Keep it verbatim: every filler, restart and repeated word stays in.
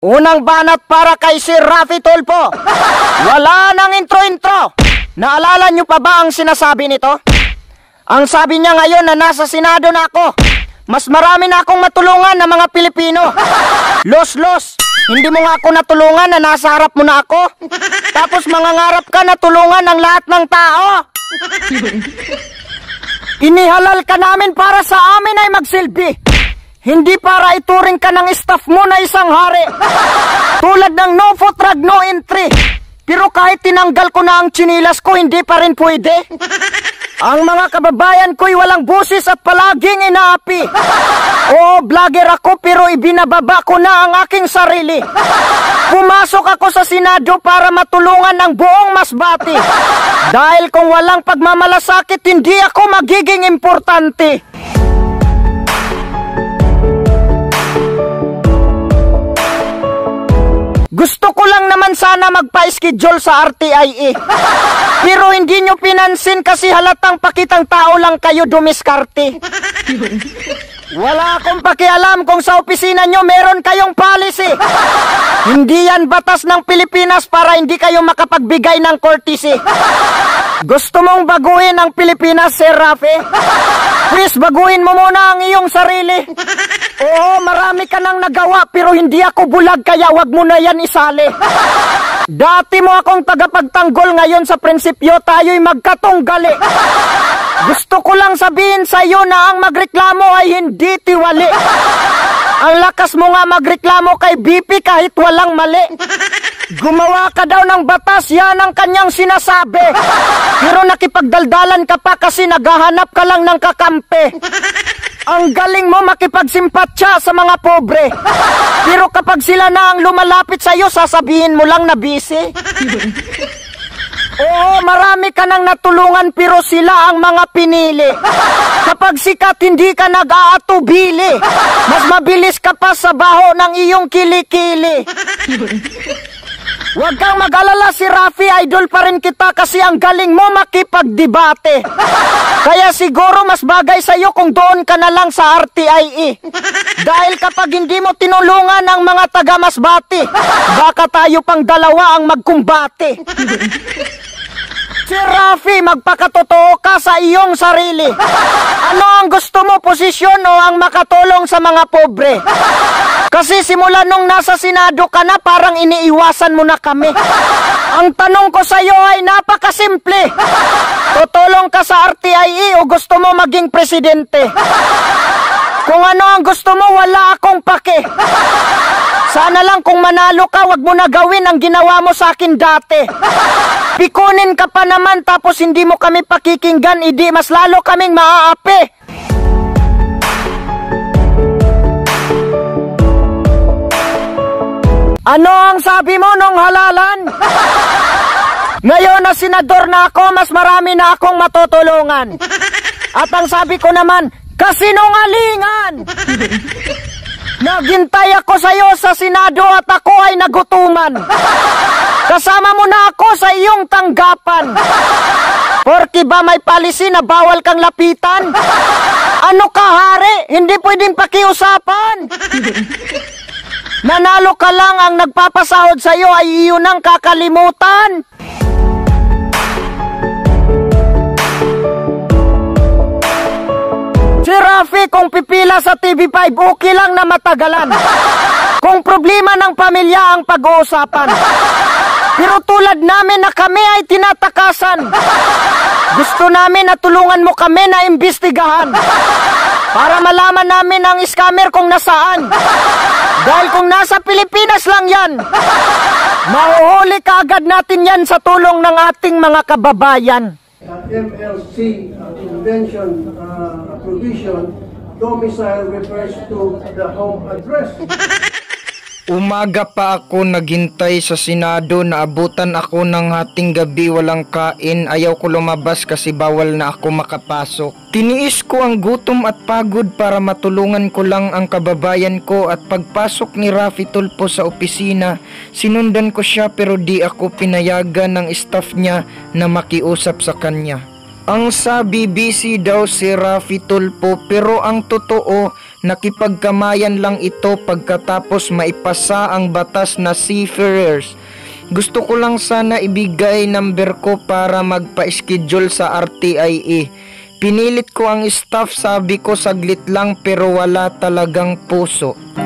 Unang banat para kay si Raffy Tulfo. Wala nang intro-intro. Naalala nyo pa ba ang sinasabi nito? Ang sabi niya ngayon na nasa Senado na ako. Mas marami na akong matulungan ng mga Pilipino. Los-los, hindi mo nga ako natulungan na nasa harap mo na ako. Tapos mangangarap ka na tulungan ng lahat ng tao. Inihalal ka namin para sa amin ay magsilbi. Hindi para ituring ka ng staff mo na isang hari. Tulad ng no foot rag, no entry. Pero kahit tinanggal ko na ang tsinilas ko, hindi pa rin pwede. Ang mga kababayan ko'y walang busis at palaging inaapi. Oo, vlogger ako pero ibinababa ko na ang aking sarili. Pumasok ako sa Senado para matulungan ang buong masbati. Dahil kung walang pagmamalasakit, hindi ako magiging importante. Gusto ko lang naman sana magpa-schedule sa R T I E. Pero hindi nyo pinansin kasi halatang pakitang tao lang kayo dumiskarte. Wala akong pakialam kung sa opisina nyo meron kayong policy. Hindi yan batas ng Pilipinas para hindi kayo makapagbigay ng courtesy. Gusto mong baguhin ang Pilipinas, Sir Raffy? Please, baguhin mo muna ang iyong sarili. Oo, marami ka nang nagawa pero hindi ako bulag kaya wag mo na yan isali. Dati mo akong tagapagtanggol, ngayon sa prinsipyo tayo'y magkatunggali. Gusto ko lang sabihin sa iyo na ang magreklamo ay hindi tiwali. Ang lakas mo nga magreklamo kay B P kahit walang mali. Gumawa ka daw ng batas, yan ang kanyang sinasabi. Pero nakipagdaldalan ka pa kasi naghahanap ka lang ng kakampi. Ang galing mo makipagsimpatya sa mga pobre. Pero kapag sila na ang lumalapit sa iyo, sasabihin mo lang na busy. Oo, marami ka nang natulungan pero sila ang mga pinili. Kapag sikat, hindi ka nag-aatubili. Mas mabilis ka pa sa baho ng iyong kilikili. Huwag kang mag-alala, si Raffy, idol pa rin kita kasi ang galing mo makipagdebate. Kaya siguro mas bagay sa'yo kung doon ka na lang sa R T I E. Dahil kapag hindi mo tinulungan ang mga taga-Masbati, baka tayo pang dalawa ang magkumbate. Si Raffy, magpakatotoo ka sa iyong sarili. Ano ang gusto mo, posisyon o ang makatulong sa mga pobre? Kasi simula nung nasa Senado ka na, parang iniiwasan mo na kami. Ang tanong ko sa iyo ay napakasimple. Tutulong ka sa R T I E o gusto mo maging presidente? Kung ano ang gusto mo, wala akong pake. Sana lang kung manalo ka, wag mo na gawin ang ginawa mo sa akin dati. Pikunin ka pa naman tapos hindi mo kami pakikinggan, idi mas lalo kaming maaapi. Ano ang sabi mo nung halalan? Ngayon na senador na ako, mas marami na akong matutulungan. At ang sabi ko naman, kasinungalingan! Naghintay ako sa iyo sa Senado at ako ay nagutuman. Kasama mo na ako sa iyong tanggapan. Porke ba may policy na bawal kang lapitan? Ano ka, hari? Hindi pwedeng pakiusapan. Nanalo ka lang, ang nagpapasahod sa iyo ay iyon ang kakalimutan. Si Raffy, kung pipila sa T V five, okay lang na matagalan. Kung problema ng pamilya ang pag-uusapan. Pero tulad namin na kami ay tinatakasan. Gusto namin na tulungan mo kami na imbestigahan. Para malaman namin ang scammer kung nasaan. Dahil kung nasa Pilipinas lang yan, mahuhuli kaagad natin yan sa tulong ng ating mga kababayan. Uh, M L C uh, Convention uh, provision, domicile refers to the home address. Umaga pa ako naghintay sa Senado, naabutan ako ng hating gabi, walang kain, ayaw ko lumabas kasi bawal na ako makapasok. Tiniis ko ang gutom at pagod para matulungan ko lang ang kababayan ko at pagpasok ni Raffy Tulfo sa opisina, sinundan ko siya pero di ako pinayagan ng staff niya na makiusap sa kanya. Ang sabi busy daw si Raffy Tulfo, pero ang totoo nakipagkamayan lang ito pagkatapos maipasa ang batas na seafarers. Gusto ko lang sana ibigay number ko para magpa-schedule sa R T I A. Pinilit ko ang staff, sabi ko saglit lang pero wala talagang puso.